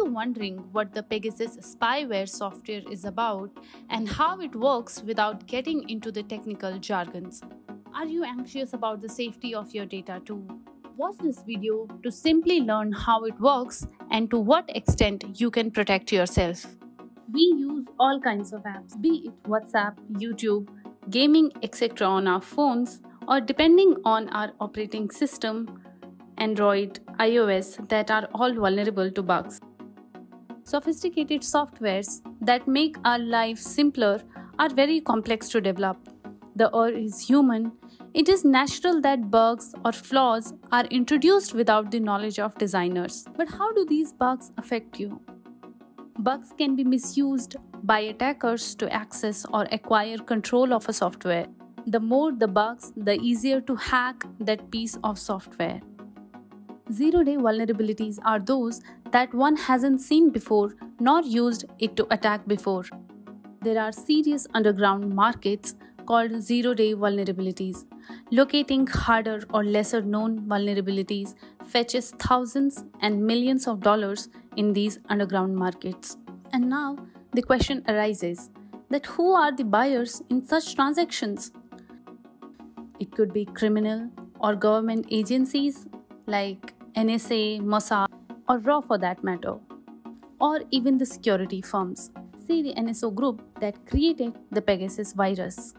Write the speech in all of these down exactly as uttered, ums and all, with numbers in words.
wondering what the Pegasus spyware software is about and how it works without getting into the technical jargons? Are you anxious about the safety of your data too? Watch this video to simply learn how it works and to what extent you can protect yourself. We use all kinds of apps, be it WhatsApp, YouTube, gaming, et cetera on our phones, or depending on our operating system, Android, iOS, that are all vulnerable to bugs. Sophisticated softwares that make our lives simpler are very complex to develop. The Earth is human. It is natural that bugs or flaws are introduced without the knowledge of designers. But how do these bugs affect you? Bugs can be misused by attackers to access or acquire control of a software. The more the bugs, the easier to hack that piece of software. Zero-day vulnerabilities are those that one hasn't seen before nor used it to attack before. There are serious underground markets called zero-day vulnerabilities. Locating harder or lesser-known vulnerabilities fetches thousands and millions of dollars in these underground markets. And now the question arises that who are the buyers in such transactions? It could be criminal or government agencies like N S A, Mossad, or R A W for that matter, or even the security firms, say the N S O group that created the Pegasus virus.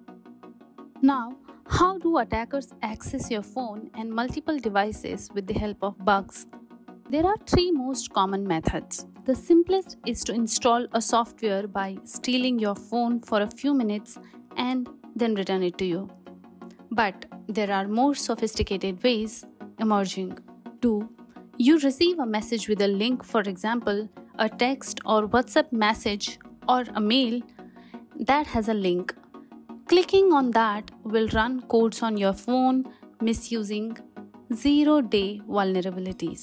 Now, how do attackers access your phone and multiple devices with the help of bugs? There are three most common methods. The simplest is to install a software by stealing your phone for a few minutes and then return it to you. But there are more sophisticated ways emerging. two. You receive a message with a link, for example, a text or WhatsApp message or a mail that has a link. Clicking on that will run codes on your phone misusing zero-day vulnerabilities.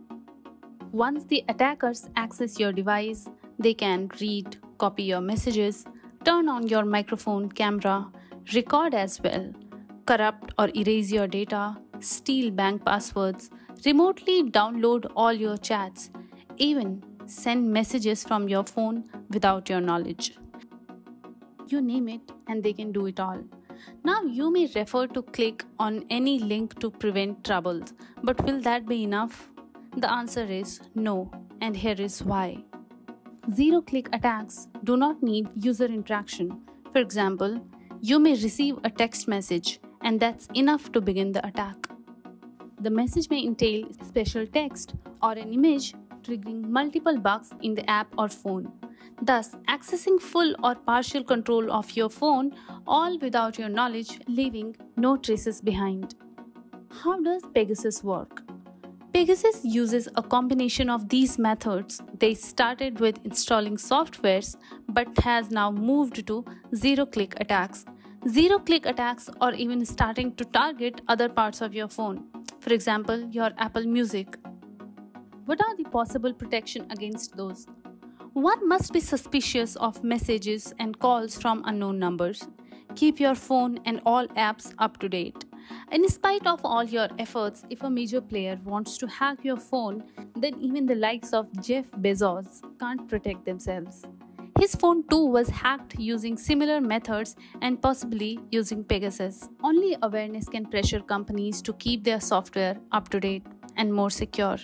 Once the attackers access your device, they can read, copy your messages, turn on your microphone camera, record as well, corrupt or erase your data, steal bank passwords, remotely download all your chats, even send messages from your phone without your knowledge. You name it and they can do it all. Now you may refer to click on any link to prevent troubles, but will that be enough? The answer is no, and here is why. Zero-click attacks do not need user interaction. For example, you may receive a text message and that's enough to begin the attack. The message may entail special text or an image triggering multiple bugs in the app or phone, thus accessing full or partial control of your phone, all without your knowledge, leaving no traces behind. How does Pegasus work? Pegasus uses a combination of these methods. They started with installing softwares but has now moved to zero-click attacks. Zero-click attacks are even starting to target other parts of your phone. For example, your Apple Music. What are the possible protection against those? One must be suspicious of messages and calls from unknown numbers. Keep your phone and all apps up to date. In spite of all your efforts, if a major player wants to hack your phone, then even the likes of Jeff Bezos can't protect themselves. His phone too was hacked using similar methods and possibly using Pegasus. Only awareness can pressure companies to keep their software up to date and more secure.